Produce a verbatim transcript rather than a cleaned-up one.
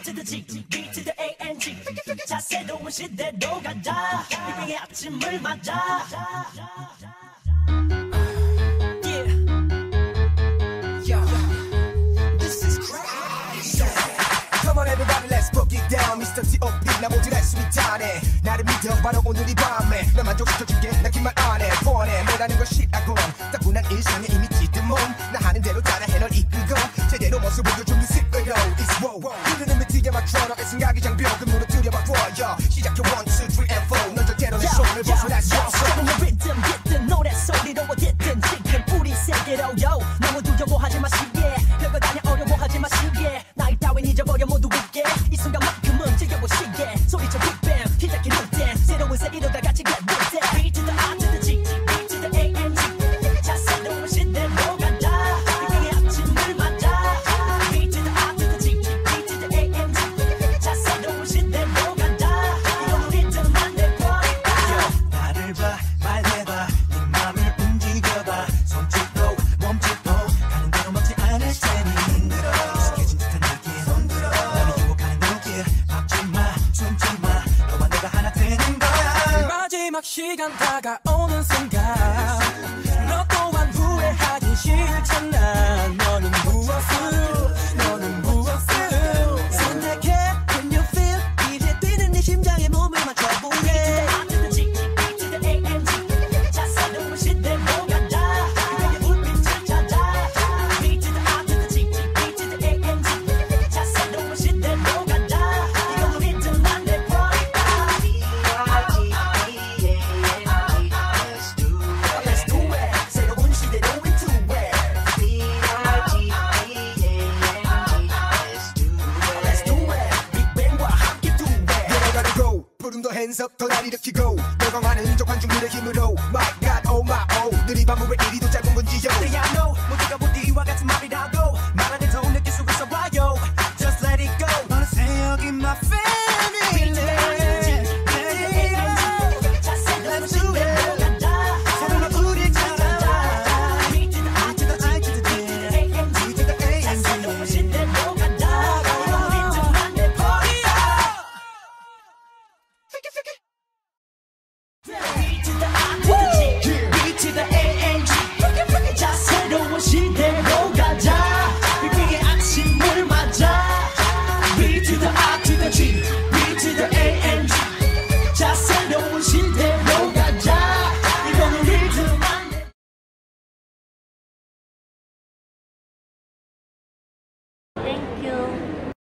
to the G, B to the A and G. 자 새로운 시대로 가자. 빅뱅의 아침을 맞아. Yeah. Yo, this is crazy. Come on everybody, let's break it down. 미스터 티 오 피 나 모두 할 수 있다네. 나를 믿어 바로 오늘 이 밤에 널 만족시켜줄게. 나 긴 말 안 해 뻔해. 뭐라는 걸 싫어하고 따분한 일상에 이미 찌든 몸나 하는 대로 따라해 널 이끌고 제대로 모습 보여준 뮤직으로 It's wow. 흐르는 미티게 맞춰 너의 생각이 장벽을 무너뜨려봐 보여. 시작해 one, two, three and four. 넌 절대로 내 손을 벗어날 수 없어. 조금의 리듬 깃든 노래 소리로 어딨든 지금 우리 세계로 yo. 너무 두려워하지 마시게. 별거 다냐 어려워하지 마시게. 나이 따윈 잊어버려 모두 있게. 이 순간만큼은 즐겨보시게. 소리쳐 빅뱅 시작해 룰땐 새로운 세계로 다 같이 get with it. B to the I to the G, B to the A and G. 자 새로운 시대로 가자. 빅뱅의 아침을 맞아. B to the I to the G, B to the A and G. 자 새로운 시대로 가자. 이건 우리들만 내 거니까. 나를 봐 말해봐 네 맘을 움직여봐. 손짓도 몸짓도 가는 대로 멈지 않을 테니 흔들어. 익숙해진 듯한 느낌 손들어. 나를 유혹하는 눈길 막지마 숨지마. 너와 내가 하나 되는 거야. 마지막 시간 다가오는 순간 너 또한 후회하기 싫잖아. 너는 무엇을 너는 무엇을 선택해. Can you feel 이제 뛰는 네 심장에 몸을 맞춰보네. I to the G, B to the A and G. 자 새로운 시대로 가자. 빅뱅의 불빛을 찾아. B to the I to the G, B to the A and G. 자 새로운 시대로 가자. 이건 우리들만 내 거니까. Let's do it. 새로운 시대로 into it. Let's do it. 빅뱅과 함께 do it. 내려가는 go 부름도 hands up 더 날 일으키고 널 강화하는 인적 환중들의 힘으로